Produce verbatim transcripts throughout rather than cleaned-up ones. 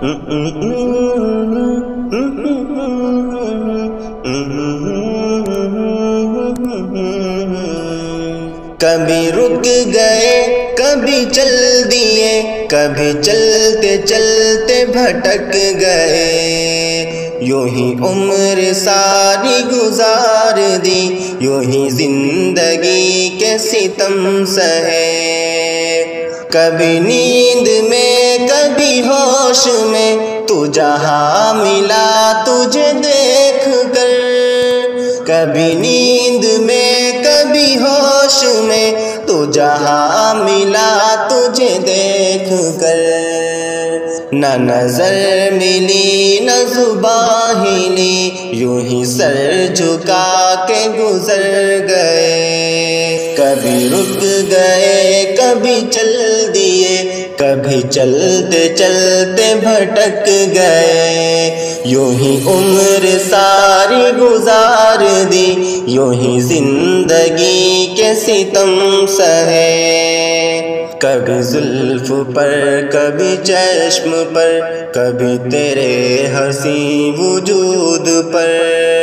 کبھی رک گئے کبھی چل دیے، کبھی چلتے چلتے بھٹک گئے، یوں ہی عمر ساری گزار دی، یوں ہی زندگی کے ستم سہے، کبھی نیند میں کبھی ہوش میں، تو جہاں ملا تجھے دیکھ کر، کبھی نیند میں کبھی ہوش میں، تو جہاں ملا تجھے دیکھ کر، نہ نظر ملی نہ زبان ہلی، یوں ہی سر جھکا کے گزر گئے، کبھی رک گئے کبھی چل دیے، کبھی چلتے چلتے بھٹک گئے، یوں ہی عمر ساری گزار دی، یوں ہی زندگی کے ستم سہے، کبھی زلف پر کبھی چشم پر، کبھی تیرے حسین وجود پر،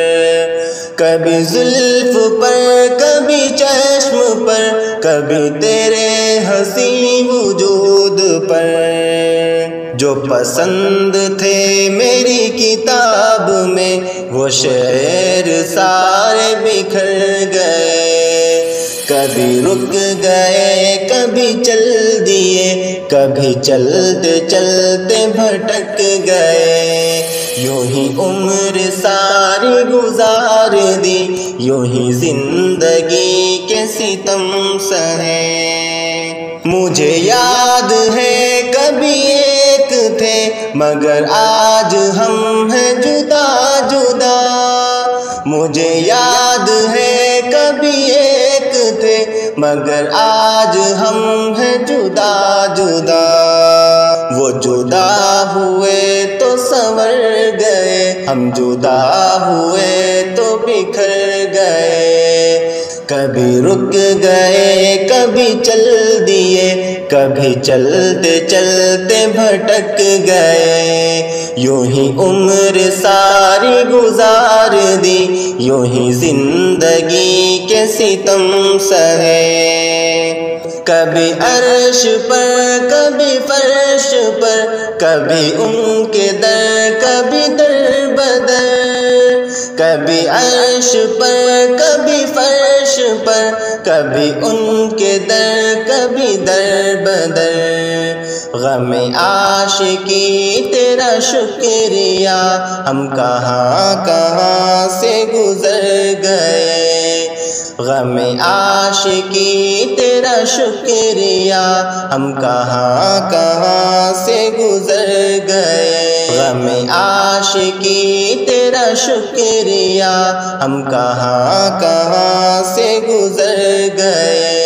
کبھی زلف پر کبھی چشم پر، کبھی تیرے حسین وجود پر، جو پسند تھے میری کتاب میں وہ شعر سارے بکھر گئے، کبھی رک گئے کبھی چل دیے، کبھی چلتے چلتے بھٹک گئے، یوں ہی عمر ساری گزار دی، یوں ہی زندگی کے ستم سہے، مجھے یاد ہے کبھی ایک تھے مگر آج ہم ہیں جدا جدا، مجھے یاد ہے کبھی ایک تھے مگر آج ہم ہیں جدا جدا، وہ جدا ہوئے تو سنور گئے، ہم جدا ہوئے تو بکھر گئے، کبھی رک گئے کبھی چل دیے، کبھی چلتے چلتے بھٹک گئے، یوں ہی عمر ساری گزار دی، یوں ہی زندگی کے ستم سہے، کبھی عرش پر کبھی فرش پر، کبھی ان کے در کبھی در بدر، کبھی عرش پر کبھی فرش پر، کبھی ان کے در کبھی در بدر، غم عاشقی تیرا شکریہ ہم کہاں کہاں سے گزر گئے، غم عاشقی تیرا شکریہ ہم کہاں کہاں سے گزر گئے، غم عاشقی تیرا شکریہ ہم کہاں کہاں سے گزر گئے۔